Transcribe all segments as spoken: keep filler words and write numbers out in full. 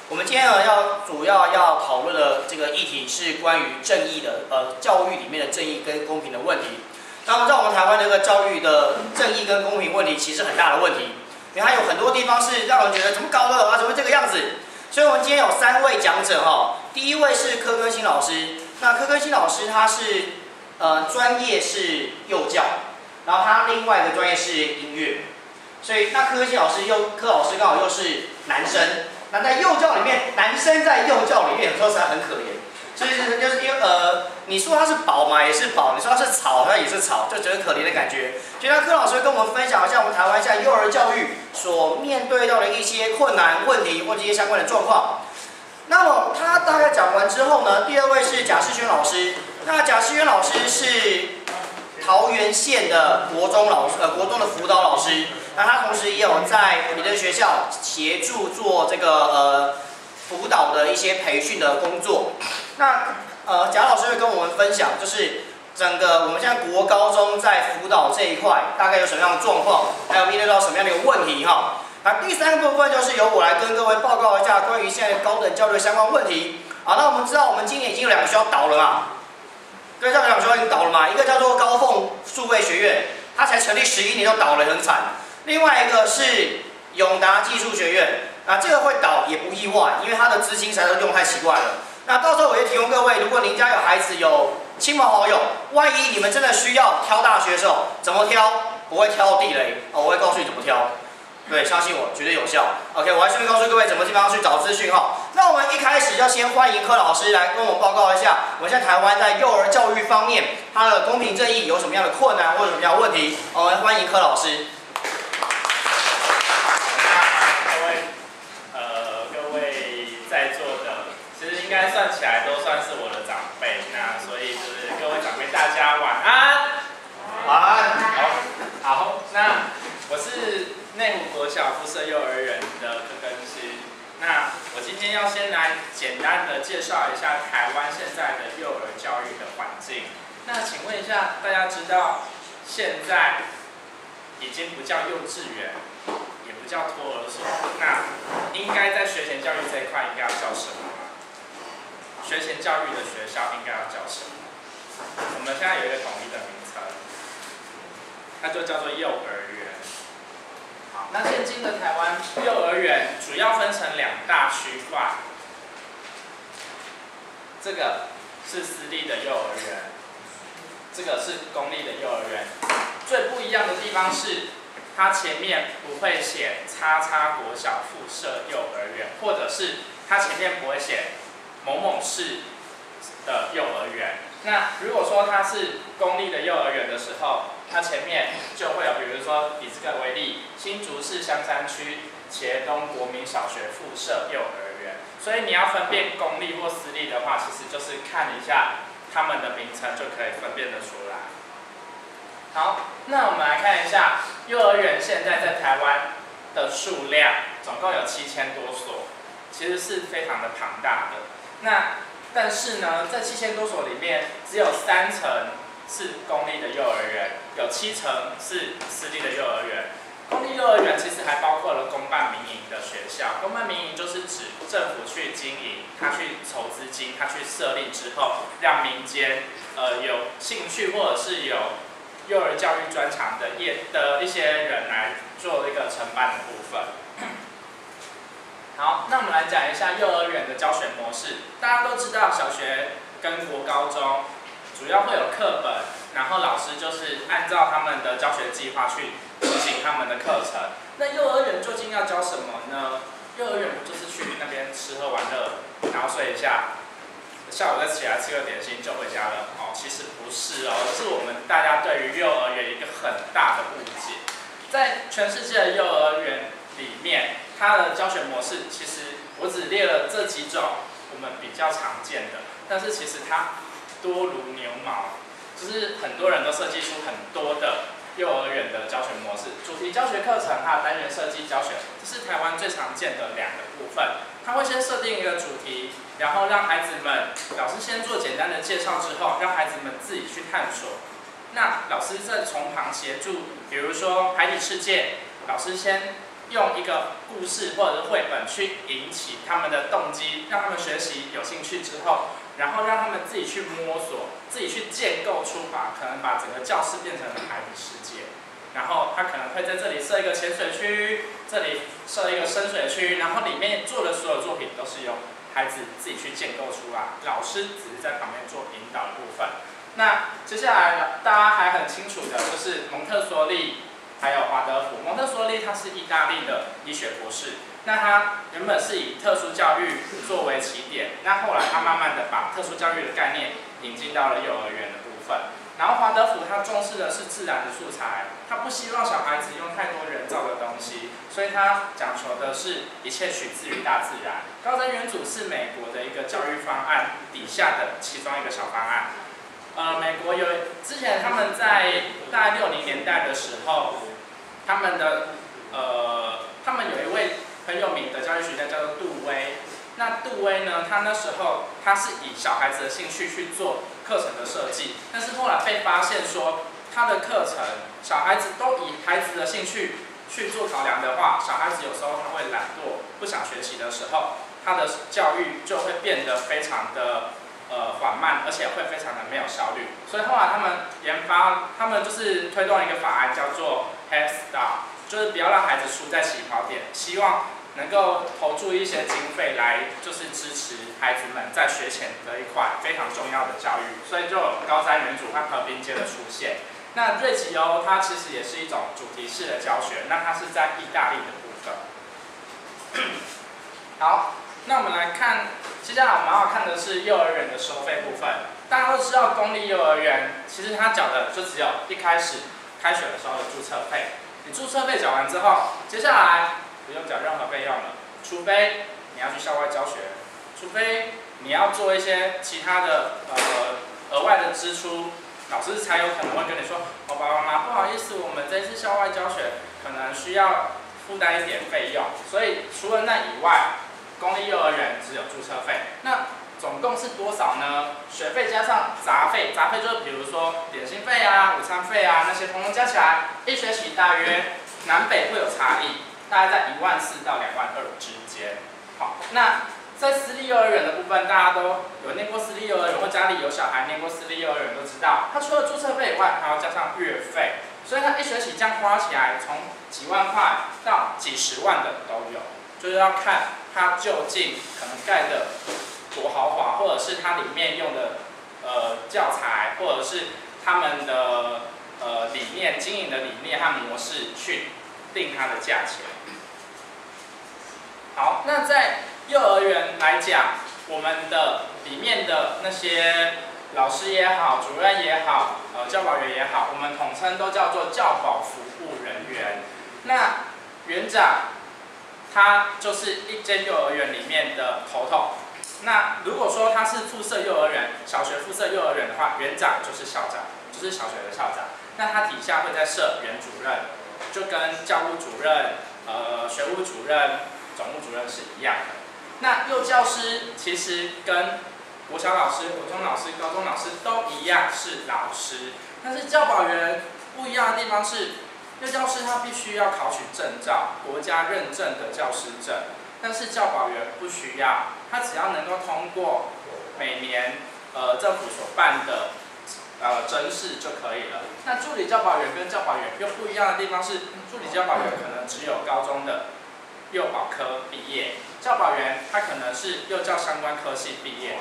我们今天呢要主要要讨论的这个议题是关于正义的，呃，教育里面的正义跟公平的问题。那我们知道我们台湾这个教育的正义跟公平问题其实很大的问题，因为它有很多地方是让人觉得怎么搞的啊，怎么会这个样子？所以我们今天有三位讲者哈，第一位是柯根新老师，那柯根新老师他是呃专业是幼教，然后他另外一个专业是音乐，所以那柯根新老师又柯老师刚好又是男生。那在幼教里面，男生在幼教里面有时候实在很可怜，所以就是因为呃，你说他是宝嘛，也是宝；你说他是草，他也是草，就觉得可怜的感觉。所以那柯老师跟我们分享一下我们台湾现在幼儿教育所面对到的一些困难问题或者一些相关的状况。那么他大概讲完之后呢，第二位是贾世轩老师。那贾世轩老师是桃园县的国中老师，呃，国中的辅导老师。那他同时也有在别的学校协助做这个呃辅导的一些培训的工作。那呃贾老师会跟我们分享，就是整个我们现在国高中在辅导这一块大概有什么样的状况，还有面对到什么样的一个问题哈。那第三个部分就是由我来跟各位报告一下关于现在高等教育的相关问题。好，那我们知道我们今年已经有两个学校倒了嘛，对，这两个学校已经倒了嘛，一个叫做高凤数位学院，它才成立十一年就倒了，很惨。另外一个是永达技术学院，那这个会倒也不意外，因为它的资金实在是用太奇怪了。那到时候我会提供各位，如果您家有孩子有亲朋好友，万一你们真的需要挑大学的时候，怎么挑？不会挑地雷哦，我会告诉你怎么挑。对，相信我，绝对有效。OK， 我还顺便告诉各位怎么地方去找资讯哈。那我们一开始要先欢迎柯老师来跟我们报告一下，我们现在台湾在幼儿教育方面，它的公平正义有什么样的困难或者什么样的问题？我们欢迎柯老师。 应该算起来都算是我的长辈，那所以就是各位长辈大家晚安。 晚安。 好，好，那我是内湖国小附设幼儿园的柯根新。那我今天要先来简单的介绍一下台湾现在的幼儿教育的环境。那请问一下，大家知道现在已经不叫幼稚园，也不叫托儿所，那应该在学前教育这一块应该要叫什么？学前教育的学校应该要叫什么？我们现在有一个统一的名称，那就叫做幼儿园。好，那现今的台湾幼儿园主要分成两大区块，这个是私立的幼儿园，这个是公立的幼儿园。最不一样的地方是，它前面不会写叉叉国小附设幼儿园，或者是它前面不会写某某市的幼儿园。那如果说它是公立的幼儿园的时候，它前面就会有，比如说以这个为例，新竹市香山区茄东国民小学附设幼儿园。所以你要分辨公立或私立的话，其实就是看一下他们的名称就可以分辨得出来。好，那我们来看一下幼儿园现在在台湾的数量，总共有七千多所，其实是非常的庞大的。那但是呢，在七千多所里面，只有三成是公立的幼儿园，有七成是私立的幼儿园。公立幼儿园其实还包括了公办民营的学校，公办民营就是指政府去经营，他去筹资金，他去设立之后，让民间呃有兴趣或者是有幼儿教育专长的业的一些人来做一个承办的部分。好，那我们来讲一下幼儿园的教学模式。大家都知道，小学跟国高中主要会有课本，然后老师就是按照他们的教学计划去执行他们的课程。那幼儿园究竟要教什么呢？幼儿园不就是去那边吃喝玩乐，然后睡一下，下午再起来吃个点心就回家了？哦，其实不是哦，是我们大家对于幼儿园一个很大的误解。在全世界的幼儿园里面，它的教学模式其实我只列了这几种我们比较常见的，但是其实它多如牛毛，就是很多人都设计出很多的幼儿园的教学模式，主题教学课程还有单元设计教学，这是台湾最常见的两个部分。它会先设定一个主题，然后让孩子们，老师先做简单的介绍之后，让孩子们自己去探索。那老师再从旁协助，比如说海底世界，老师先用一个故事或者是绘本去引起他们的动机，让他们学习有兴趣之后，然后让他们自己去摸索，自己去建构出把可能把整个教室变成了孩子世界。然后他可能会在这里设一个潜水区，这里设一个深水区，然后里面做的所有作品都是由孩子自己去建构出来，老师只是在旁边做引导的部分。那接下来大家还很清楚的就是蒙特梭利还有华德福。蒙特梭利他是意大利的医学博士，那他原本是以特殊教育作为起点，那后来他慢慢的把特殊教育的概念引进到了幼儿园的部分。然后华德福他重视的是自然的素材，他不希望小孩子用太多人造的东西，所以他讲求的是一切取自于大自然。高瞻远瞩是美国的一个教育方案底下的其中一个小方案。呃，美国有之前他们在大概六零年代的时候，他们的呃，他们有一位很有名的教育学家叫做杜威。那杜威呢，他那时候他是以小孩子的兴趣去做课程的设计，但是后来被发现说，他的课程小孩子都以孩子的兴趣去做考量的话，小孩子有时候他会懒惰，不想学习的时候，他的教育就会变得非常的呃缓慢，而且会非常的没有效率。所以后来他们研发，他们就是推动一个法案叫做 Head Start， 就是不要让孩子输在起跑点，希望能够投注一些经费来，就是支持孩子们在学前的一块非常重要的教育，所以就有高瞻远瞩和和平街的出现。那瑞吉欧它其实也是一种主题式的教学，那它是在意大利的部分。好，那我们来看，接下来我们要看的是幼儿园的收费部分。大家都知道公立幼儿园其实它缴的就只有一开始开学的时候的注册费，你注册费缴完之后，接下来不用缴任何费用了，除非你要去校外教学，除非你要做一些其他的呃额外的支出，老师才有可能会跟你说，哦，爸爸妈妈不好意思，我们这一次校外教学可能需要负担一点费用。所以除了那以外，公立幼儿园只有注册费。那总共是多少呢？学费加上杂费，杂费就是比如说点心费啊、午餐费啊那些，统统加起来，一学期大约南北会有差异。大概在一万四到两万二之间。好，那在私立幼儿园的部分，大家都有念过私立幼儿园，或家里有小孩念过私立幼儿园都知道，它除了注册费以外，还要加上月费，所以它一学期这样花起来，从几万块到几十万的都有，就是要看它究竟可能盖的多豪华，或者是它里面用的呃教材，或者是他们的呃理念、经营的理念和模式去定它的价钱。好，那在幼儿园来讲，我们的里面的那些老师也好，主任也好，呃，教保员也好，我们统称都叫做教保服务人员。那园长他就是一间幼儿园里面的头头。那如果说他是附设幼儿园，小学附设幼儿园的话，园长就是校长，就是小学的校长。那他底下会再设园主任，就跟教务主任、呃学务主任、总务主任是一样的。那幼教师其实跟国小老师、国中老师、高中老师都一样是老师，但是教保员不一样的地方是，幼教师他必须要考取证照，国家认证的教师证，但是教保员不需要，他只要能够通过每年呃政府所办的呃甄试就可以了。那助理教保员跟教保员又不一样的地方是，助理教保员可能只有高中的幼保科毕业，教保员他可能是幼教相关科系毕业的。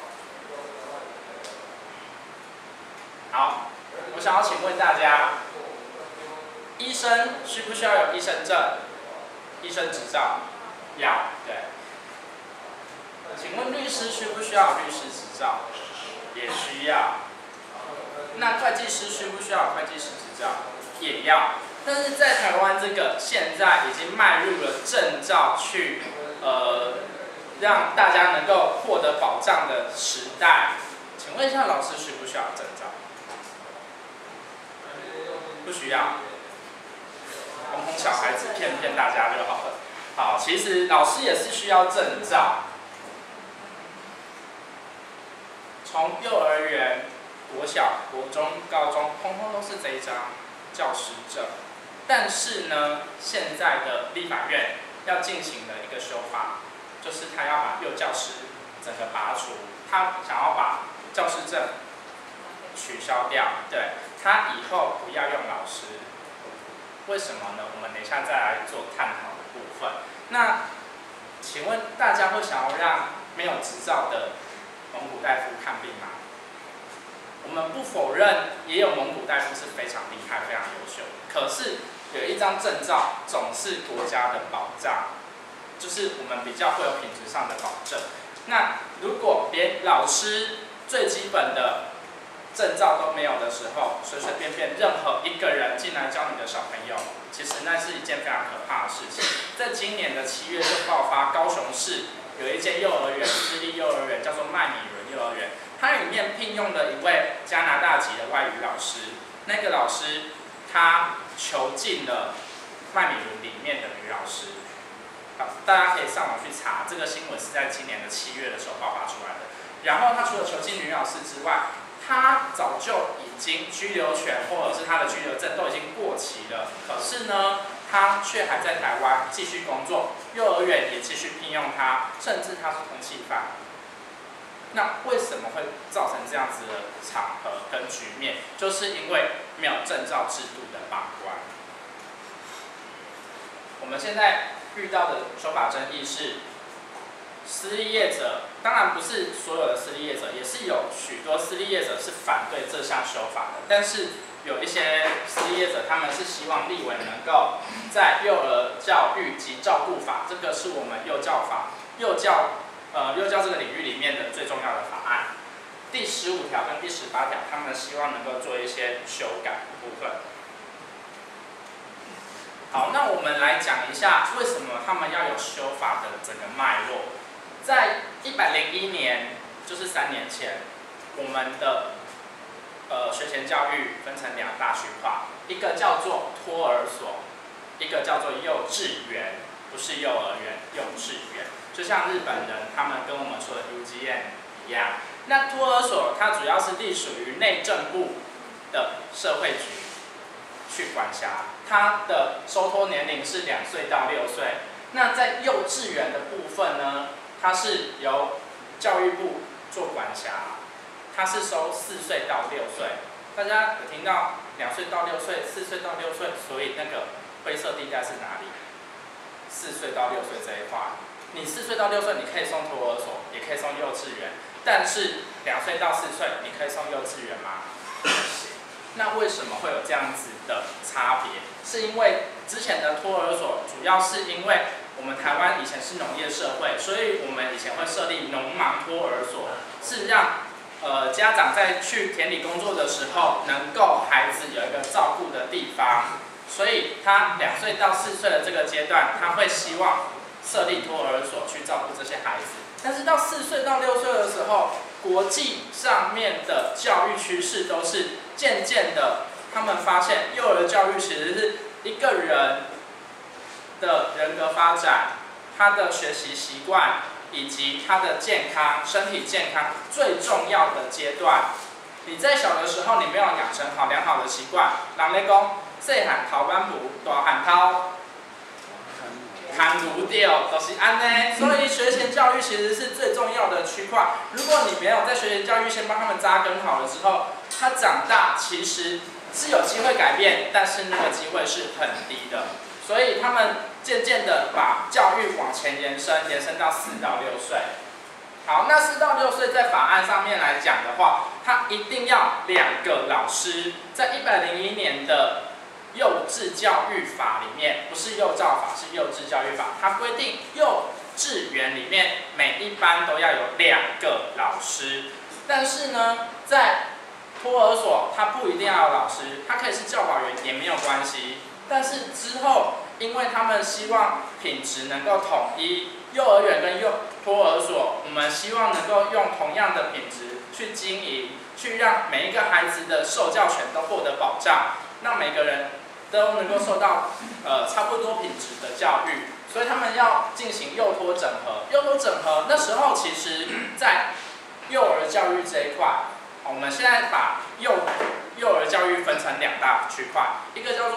好，我想要请问大家，医生需不需要有医生证、医生执照？要，对。请问律师需不需要有律师执照？也需要。那会计师需不需要有会计师执照？也要。但是在台湾这个现在已经迈入了证照去呃让大家能够获得保障的时代，请问一下老师需不需要证照？不需要，哄哄小孩子骗骗大家就好了。好，其实老师也是需要证照，从幼儿园、国小、国中、高中，通通都是这一张教师证。 但是呢，现在的立法院要进行的一个修法，就是他要把幼教师整个拔除，他想要把教师证取消掉，对，他以后不要用老师。为什么呢？我们等一下再来做探讨的部分。那请问大家会想要让没有执照的蒙古大夫看病吗？我们不否认，也有蒙古大夫是非常厉害、非常优秀。可是有一张证照总是国家的保障，就是我们比较会有品质上的保证。那如果连老师最基本的证照都没有的时候，随随便便任何一个人进来教你的小朋友，其实那是一件非常可怕的事情。在今年的七月就爆发，高雄市有一间幼儿园，私立幼儿园叫做麦米伦幼儿园，它里面聘用了一位加拿大籍的外语老师，那个老师他囚禁了麦米伦里面的女老师。好，大家可以上网去查，这个新闻是在今年的七月的时候爆发出来的。然后他除了囚禁女老师之外，他早就已经居留权或者是他的居留证都已经过期了，可是呢，他却还在台湾继续工作，幼儿园也继续聘用他，甚至他是通缉犯。那为什么会造成这样子的场合跟局面？就是因为没有证照制度的把关。我们现在遇到的修法争议是，私立业者，当然不是所有的私立业者，也是有许多私立业者是反对这项修法的。但是有一些私立业者，他们是希望立委能够在幼儿教育及照顾法，这个是我们幼教法、幼教呃幼教这个领域里面的最重要的法案，第十五条跟第十八条，他们希望能够做一些修改的部分。好，那我们来讲一下为什么他们要有修法的整个脉络。在一百零一年，就是三年前，我们的呃学前教育分成两大区块，一个叫做托儿所，一个叫做幼稚园，不是幼儿园，幼稚园。就像日本人他们跟我们说的 U G M 一样，那托儿所它主要是隶属于内政部的社会局去管辖，它的收托年龄是两岁到六岁。那在幼稚园的部分呢，它是由教育部做管辖，它是收四岁到六岁。大家有听到两岁到六岁、四岁到六岁，所以那个灰色地带是哪里？四岁到六岁这一块，你四岁到六岁你可以送托儿所，也可以送幼稚园，但是两岁到四岁你可以送幼稚园吗？不行。那为什么会有这样子的差别？是因为之前的托儿所主要是因为我们台湾以前是农业社会，所以我们以前会设立农盲托儿所，是让呃家长在去田里工作的时候，能够孩子有一个照顾的地方。所以他两岁到四岁的这个阶段，他会希望设立托儿所去照顾这些孩子。但是到四岁到六岁的时候，国际上面的教育趋势都是渐渐的，他们发现幼儿教育其实是一个人的人格发展、他的学习习惯以及他的健康、身体健康最重要的阶段。你在小的时候，你没有养成好良好的习惯，人咧讲细汉头板舞，大汉头含如掉，都是安呢。所以学前教育其实是最重要的区块。如果你没有在学前教育先帮他们扎根好了之后，他长大其实是有机会改变，但是那个机会是很低的。所以他们渐渐的把教育往前延伸，延伸到四到六岁。好，那四到六岁在法案上面来讲的话，他一定要两个老师。在一百零一年的幼稚教育法里面，不是幼教法，是幼稚教育法，它规定幼稚园里面每一班都要有两个老师。但是呢，在托儿所，它不一定要有老师，它可以是教保员也没有关系。但是之后，因为他们希望品质能够统一，幼儿园跟幼托儿所，我们希望能够用同样的品质去经营，去让每一个孩子的受教权都获得保障，让每个人都能够受到呃差不多品质的教育。所以他们要进行幼托整合。幼托整合那时候其实，在幼儿教育这一块，我们现在把幼幼儿教育分成两大区块，一个叫做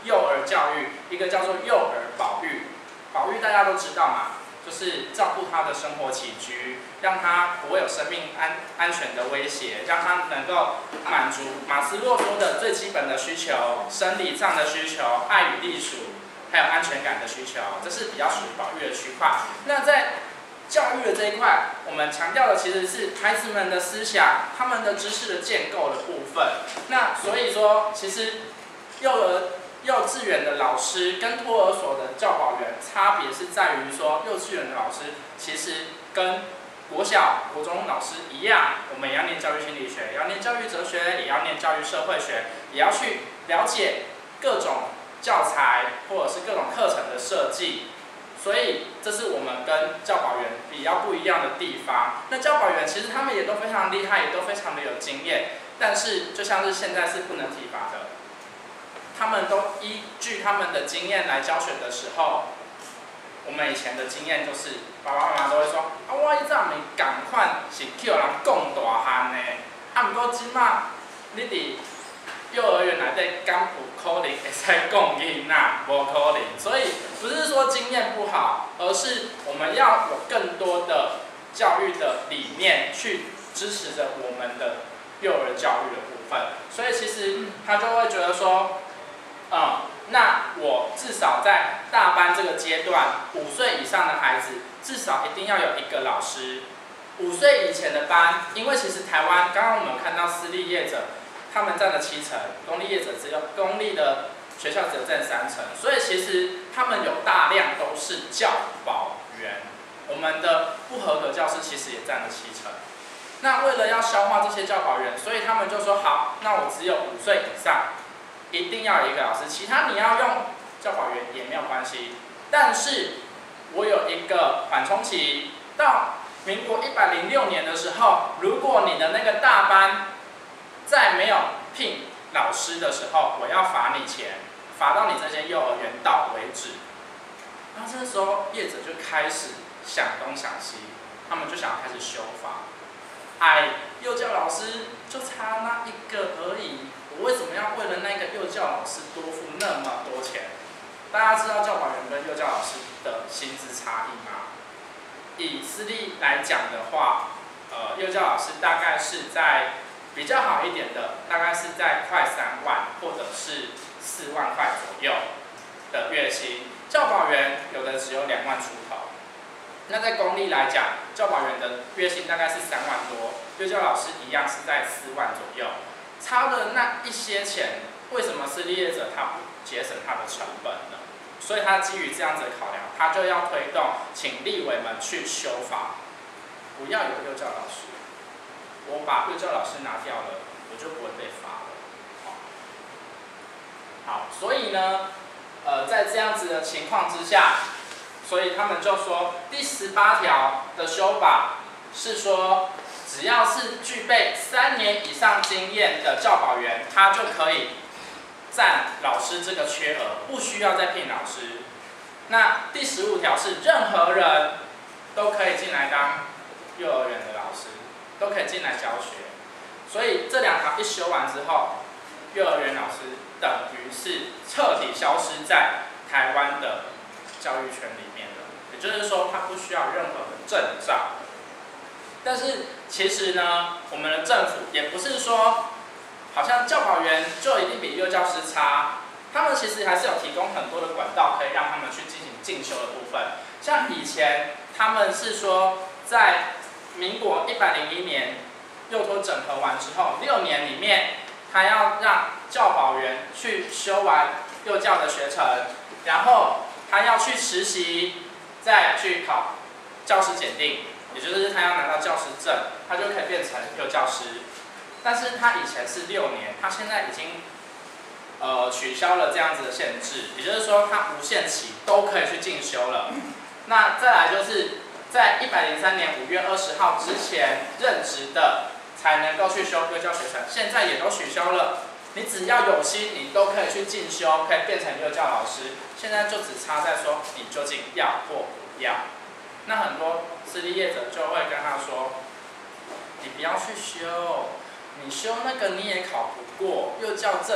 幼儿教育，一个叫做幼儿保育。保育大家都知道嘛，就是照顾他的生活起居，让他不会有生命安安全的威胁，让他能够满足马斯洛说的最基本的需求，生理上的需求，爱与隶属，还有安全感的需求，这是比较属于保育的区块。那在教育的这一块，我们强调的其实是孩子们的思想、他们的知识的建构的部分。那所以说，其实幼儿、幼稚园的老师跟托儿所的教保员差别是在于说，幼稚园的老师其实跟国小、国中老师一样，我们也要念教育心理学，也要念教育哲学，也要念教育社会学，也要去了解各种教材或者是各种课程的设计。所以这是我们跟教保员比较不一样的地方。那教保员其实他们也都非常厉害，也都非常的有经验，但是就像是现在是不能体罚的，他们都依据他们的经验来教学的时候，我们以前的经验就是爸爸妈妈都会说，啊，我以前咪赶快是叫人讲大汉的，啊，不过今嘛你伫幼儿园内底敢有可能会使讲囡仔，无可能。所以不是说经验不好，而是我们要有更多的教育的理念去支持着我们的幼儿教育的部分。所以其实他就会觉得说，嗯，那我至少在大班这个阶段，五岁以上的孩子至少一定要有一个老师。五岁以前的班，因为其实台湾刚刚我们有看到私立业者。他们占了七成，公立业者只有公立的学校只有占三成，所以其实他们有大量都是教保员。我们的不合格教师其实也占了七成。那为了要消化这些教保员，所以他们就说好，那我只有五岁以上，一定要有一个老师，其他你要用教保员也没有关系。但是我有一个缓冲期，到民国一百零六年的时候，如果你的那个大班在没有聘老师的时候，我要罚你钱，罚到你这间幼儿园倒为止。然后这时候业者就开始想东想西，他们就想要开始修法。哎，幼教老师就差那一个而已，我为什么要为了那个幼教老师多付那么多钱？大家知道教保员跟幼教老师的薪资差异吗？以私立来讲的话，呃，幼教老师大概是在比较好一点的，大概是在快三万或者是四万块左右的月薪。教保员有的只有两万出头。那在公立来讲，教保员的月薪大概是三万多，幼教老师一样是在四万左右。差的那一些钱，为什么私立业者他不节省他的成本呢？所以他基于这样子的考量，他就要推动，请立委们去修法，不要有幼教老师。我把幼教老师拿掉了，我就不会被罚了。好，所以呢，呃，在这样子的情况之下，所以他们就说第十八条的修法是说，只要是具备三年以上经验的教保员，他就可以占老师这个缺额，不需要再聘老师。那第十五条是任何人都可以进来当幼儿园的老师。都可以进来教学，所以这两条一修完之后，幼儿园老师等于是彻底消失在台湾的教育圈里面的，也就是说，他不需要任何的证照。但是其实呢，我们的政府也不是说，好像教保员就一定比幼教师差，他们其实还是有提供很多的管道，可以让他们去进行进修的部分。像以前他们是说在民国一百零一年，幼托整合完之后，六年里面，他要让教保员去修完幼教的学程，然后他要去实习，再去考教师检定，也就是他要拿到教师证，他就可以变成幼教师。但是他以前是六年，他现在已经呃取消了这样子的限制，也就是说他无限期都可以去进修了。那再来就是。在一百零三年五月二十号之前任职的，才能够去修幼教学程，现在也都取消了。你只要有心，你都可以去进修，可以变成幼教老师。现在就只差在说你究竟要或不要。那很多私立业者就会跟他说，你不要去修，你修那个你也考不过，幼教证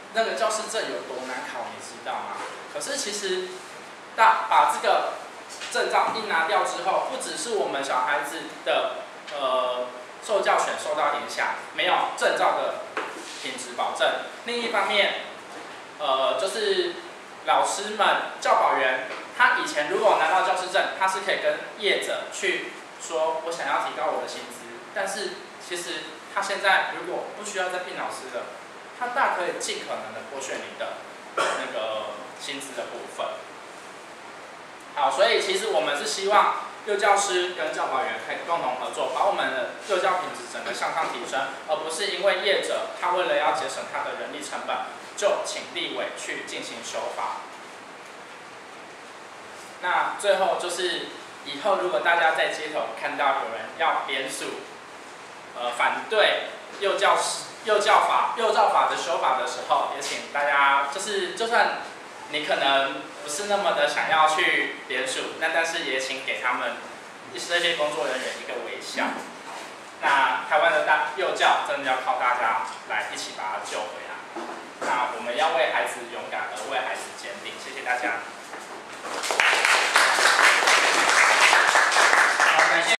那个教师证有多难考，你知道吗？可是其实，大把这个证照一拿掉之后，不只是我们小孩子的呃受教权受到影响，没有证照的品质保证。另一方面，呃，就是老师们、教保员，他以前如果拿到教师证，他是可以跟业者去说，我想要提高我的薪资，但是其实他现在如果不需要再聘老师了，他大可以尽可能的剥削你的那个薪资的部分。好，所以其实我们是希望幼教师跟教保员可以共同合作，把我们的幼教品质整个向上提升，而不是因为业者他为了要节省他的人力成本，就请立委去进行修法。那最后就是以后如果大家在街头看到有人要联署，呃反对幼教幼教法幼教法的修法的时候，也请大家就是就算你可能不是那么的想要去联署，那但是也请给他们这些工作人员一个微笑。那台湾的大幼教真的要靠大家来一起把它救回来。那我们要为孩子勇敢，而为孩子坚定。谢谢大家。